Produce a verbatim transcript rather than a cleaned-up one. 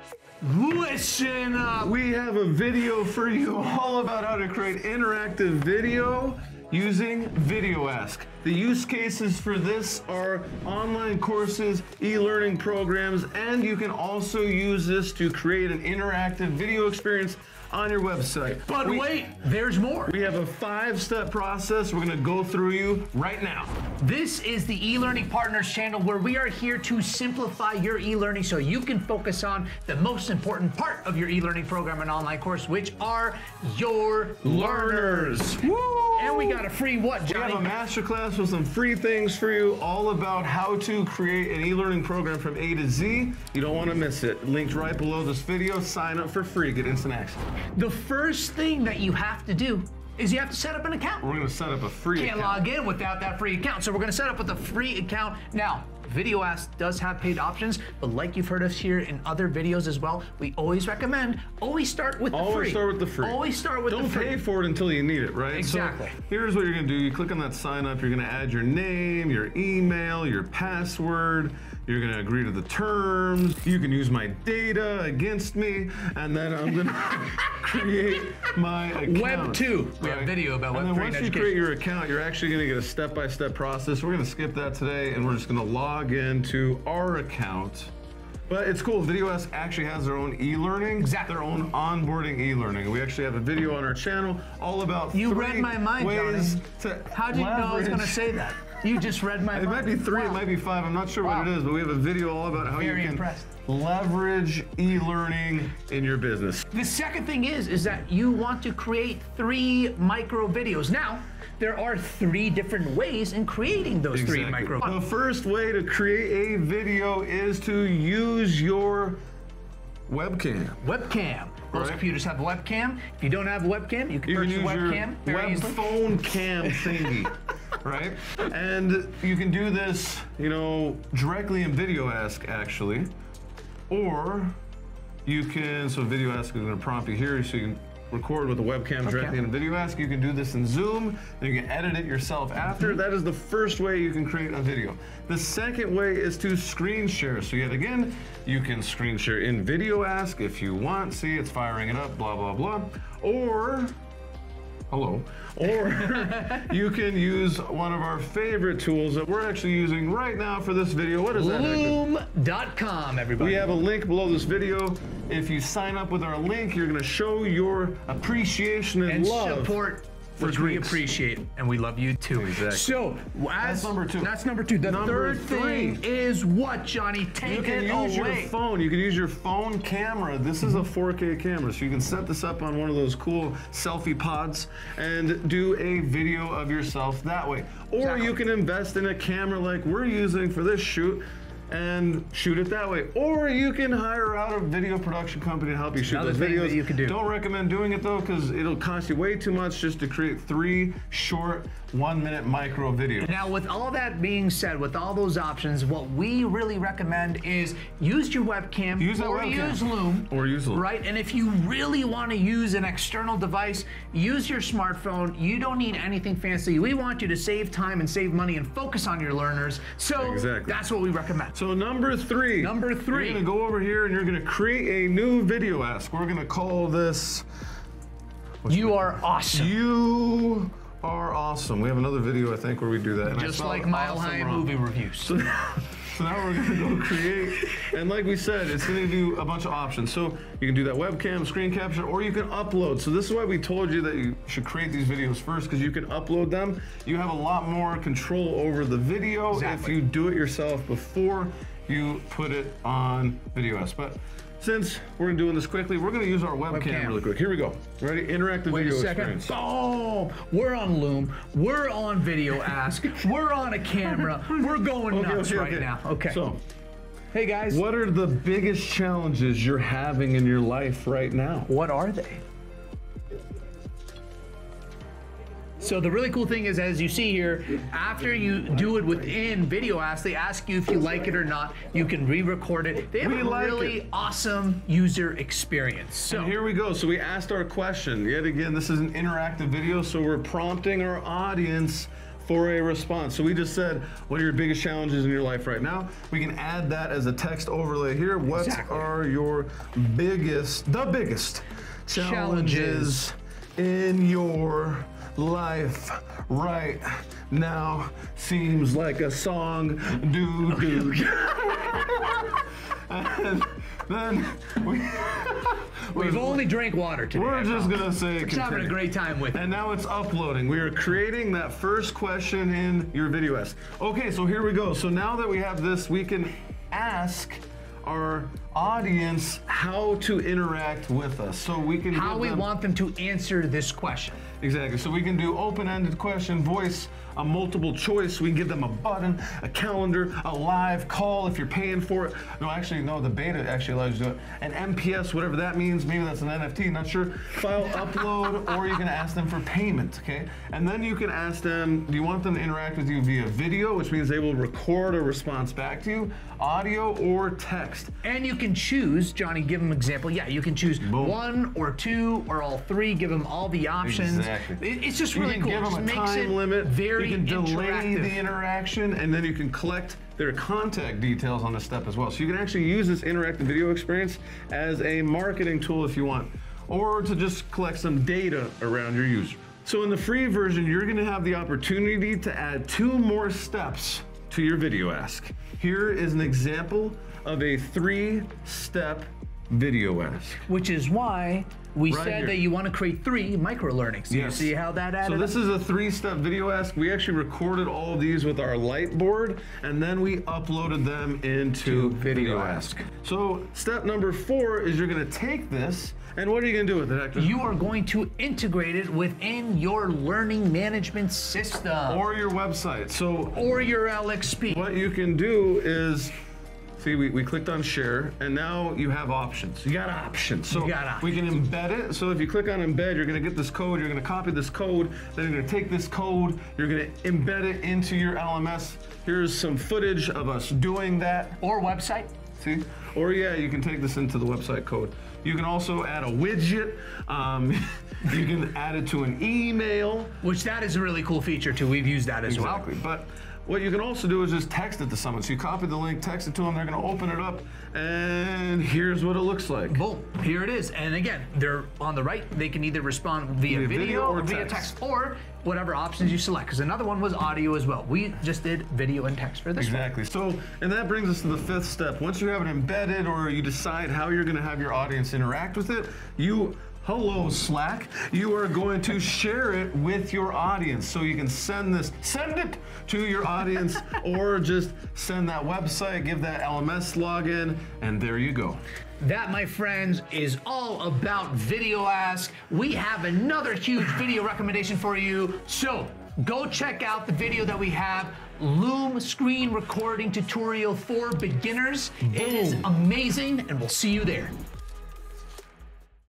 Listen up! We have a video for you all about how to create interactive video using VideoAsk. The use cases for this are online courses, e-learning programs, and you can also use this to create an interactive video experience on your website. But we, wait, there's more. We have a five-step process we're gonna go through you right now. This is the eLearning Partners channel where we are here to simplify your e-learning so you can focus on the most important part of your e-learning program and online course, which are your learners. Woo! And we got a free what, Johnny? We have a MasterClass with some free things for you, all about how to create an e-learning program from A to Z. You don't want to miss it. Linked right below this video. Sign up for free. Get instant access. The first thing that you have to do is you have to set up an account. We're going to set up a free Can't account. log in without that free account. So we're going to set up with a free account. Now, VideoAsk does have paid options, but like you've heard us here in other videos as well, we always recommend, always start with the free. Always start with the free. Always start with Don't the free. Don't pay for it until you need it, right? Exactly. So here's what you're going to do. You click on that sign up. You're going to add your name, your email, your password. You're going to agree to the terms. You can use my data against me, and then I'm going to create my account. Web two. We right? have video about Web three. And then once education. you create your account, you're actually going to get a step-by-step process. We're going to skip that today, and we're just going to log into our account. But it's cool. VideoAsk actually has their own e-learning, exactly. their own onboarding e-learning. We actually have a video on our channel all about you three read my mind, ways Johnny. to How did you know I was going to say that? You just read my it mind. It might be three, wow. it might be five. I'm not sure wow. what it is, but we have a video all about how Very you can impressed. leverage e-learning in your business. The second thing is, is that you want to create three micro videos. Now, there are three different ways in creating those exactly. three micro videos. The first way to create a video is to use your webcam. Webcam. Most right. computers have a webcam. If you don't have a webcam, you can you purchase can use a webcam your very web easily. phone cam thingy, right? And you can do this, you know, directly in VideoAsk actually, or you can. So VideoAsk is going to prompt you here, so you can record with a webcam okay. directly in VideoAsk. You can do this in Zoom, and you can edit it yourself after. Mm-hmm. That is the first way you can create a video. The second way is to screen share. So yet again, you can screen share in VideoAsk if you want. See, it's firing it up, blah, blah, blah. Or, hello. Or you can use one of our favorite tools that we're actually using right now for this video. What is that? Loom dot com, everybody. We have a link below this video. If you sign up with our link, you're going to show your appreciation and, and love support, for which Greeks. we appreciate, and we love you too. Exactly. So, as, that's number two. That's number two. The number third three. thing is what, Johnny? Take you can it use away. your phone. You can use your phone camera. This is a four K camera, so you can set this up on one of those cool selfie pods and do a video of yourself that way. Or exactly. you can invest in a camera like we're using for this shoot and shoot it that way. Or you can hire out a video production company to help you shoot Another those thing videos. that you can do. Don't recommend doing it though, because it'll cost you way too much just to create three short one minute micro videos. Now, with all that being said, with all those options, what we really recommend is use your webcam use or webcam. use Loom. Or use Loom. Right? And if you really want to use an external device, use your smartphone. You don't need anything fancy. We want you to save time and save money and focus on your learners. So exactly. that's what we recommend. So number three. Number three. You're gonna go over here and you're gonna create a new VideoAsk. We're gonna call this. You are awesome. You are awesome. We have another video, I think, where we do that. And Just like Mile High movie reviews. So now, so now we're gonna go create, and like we said, it's gonna do a bunch of options. So you can do that webcam, screen capture, or you can upload. So this is why we told you that you should create these videos first, because you can upload them. You have a lot more control over the video exactly. if you do it yourself before you put it on VideoAsk. But since we're doing this quickly, we're gonna use our webcam, webcam. really quick. Here we go. Ready? Interactive Wait video a second. experience. Oh, we're on Loom. We're on VideoAsk. We're on a camera. We're going Okay, nuts okay, right okay. now. Okay. So, hey guys. what are the biggest challenges you're having in your life right now? What are they? So the really cool thing is, as you see here, after you do it within VideoAsk, they ask you if you like it or not. You can re-record it. They have We a like really it. awesome user experience. So And here we go. So we asked our question. Yet again, this is an interactive video, so we're prompting our audience for a response. So we just said, what are your biggest challenges in your life right now? We can add that as a text overlay here. What Exactly. are your biggest, the biggest challenges, Challenges. in your life right now? Seems like a song, do do. And then we, We've only drank water today. we're just gonna say We're just having a continue. great time with it. And now it's uploading. We are creating that first question in your VideoAsk. Okay, so here we go. So now that we have this, we can ask our audience how to interact with us. So we can How give we them, want them to answer this question. Exactly. So we can do open-ended question, voice, a multiple choice. We can give them a button, a calendar, a live call if you're paying for it. No, actually, no, the beta actually allows you to do it. An M P S, whatever that means. Maybe that's an N F T, not sure. File upload, or you can ask them for payment, okay? And then you can ask them, do you want them to interact with you via video, which means they will record a response back to you, audio, or text. And you can choose, Johnny, give them an example. Yeah, you can choose Boom. one or two or all three, give them all the options. Exactly. It- It's just You really can cool. give It them a just makes time it limit. very you can delay interactive. the interaction, and then you can collect their contact details on the step as well. So you can actually use this interactive video experience as a marketing tool if you want, or to just collect some data around your user. So in the free version, you're going to have the opportunity to add two more steps to your VideoAsk. Here is an example of a three-step VideoAsk. Which is why we Right said here. that you want to create three micro learnings. Do Yes. you see how that added So this up? is a three-step VideoAsk. We actually recorded all of these with our light board, and then we uploaded them into To VideoAsk. So step number four is you're gonna take this, and what are you gonna do with it, Hector? You are going to integrate it within your learning management system Or your website. So or your L X P. what you can do is, see, we, we clicked on share, and now you have options. You got options. So You got we can embed it. So if you click on embed, you're gonna get this code, you're gonna copy this code, then you're gonna take this code, you're gonna embed it into your L M S. Here's some footage of us doing that. Or website. See? Or yeah, you can take this into the website code. You can also add a widget. Um, you can add it to an email. Which that is a really cool feature too. We've used that as Exactly. But what you can also do is just text it to someone. So you copy the link, text it to them, they're gonna open it up, and here's what it looks like. well. Boom. Here it is. And again, they're on the right. They can either respond via, Via video, video or or via text. text, or whatever options you select. Because another one was audio as well. We just did video and text for this one. Exactly. So, and that brings us to the fifth step. Once you have it embedded, or you decide how you're gonna have your audience interact with it, you hello Slack, you are going to share it with your audience. So you can send this, send it to your audience, or just send that website, give that L M S login, and there you go. That, my friends, is all about VideoAsk. We have another huge video recommendation for you. So go check out the video that we have, Loom Screen Recording Tutorial for Beginners. It is amazing, and we'll see you there.